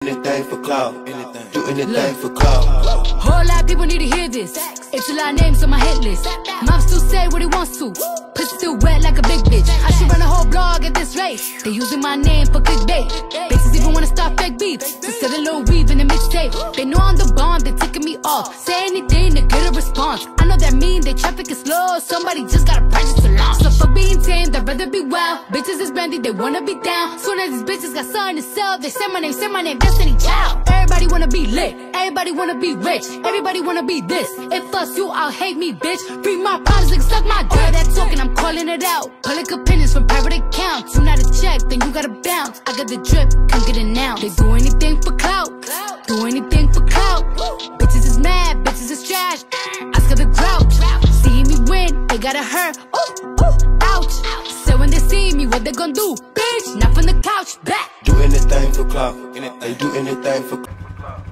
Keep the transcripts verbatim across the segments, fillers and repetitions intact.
anything for clout. Do anything for clout. Whole lot of people need to hear this. It's a lot of names on my hit list. Mom still say what he wants to. Pussy still wet like a big bitch. I should run a whole blog at this rate. They using my name for clickbait. Bitches even wanna start fake beef to sell a little weave in a mixtape. They know I'm the bomb, they ticking me off. Say anything to get a response. I know that mean they traffic is slow. Somebody just gotta purchase a launch. So for being tame, I'd rather be wild. Bitches is brandy, they wanna be down. Soon as these bitches got something to sell, they say my name, say my name, Destiny Child. Everybody wanna be lit, everybody wanna be rich, everybody wanna be this. If us you, I'll hate me, bitch. Free my problems, like suck my dick. All that talking, I'm calling it out. Public opinions from private accounts. You not a check, then you gotta bounce. I got the drip, come get it now. They do anything for clout, do anything for clout. Bitches is mad, bitches is trash. I got the grouch. See me win, they gotta hurt. Ooh, ooh, ouch. So when they see me, what they gon' do? Bitch, not from the couch, back. Do anything for clout. They do anything for clout.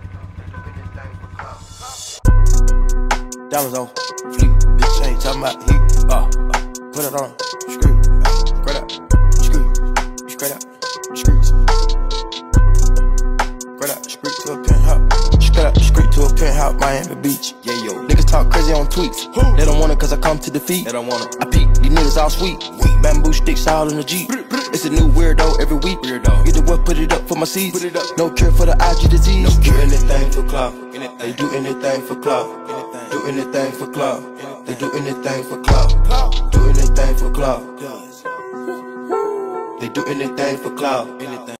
Diamonds on fleek, bitch ain't talking about heat. Uh, uh, put it on, screw, uh, straight up, screw, straight up, screw, straight up, screw to a penthouse, straight up, screw to a penthouse, Miami Beach. Yeah, yo, niggas talk crazy on tweets. Who? They don't want it cause I come to defeat. They don't want it. I peek, these niggas all sweet. Weak. Bamboo sticks all in the Jeep. It's a new weirdo every week. Weirdo. Get the what, put it up for my seeds. Put it up. No cure for the I G disease. No cure. Do anything for clout. They do anything for clout. Do anything for clout. They do anything for clout. Do anything for clout. They do anything for clout.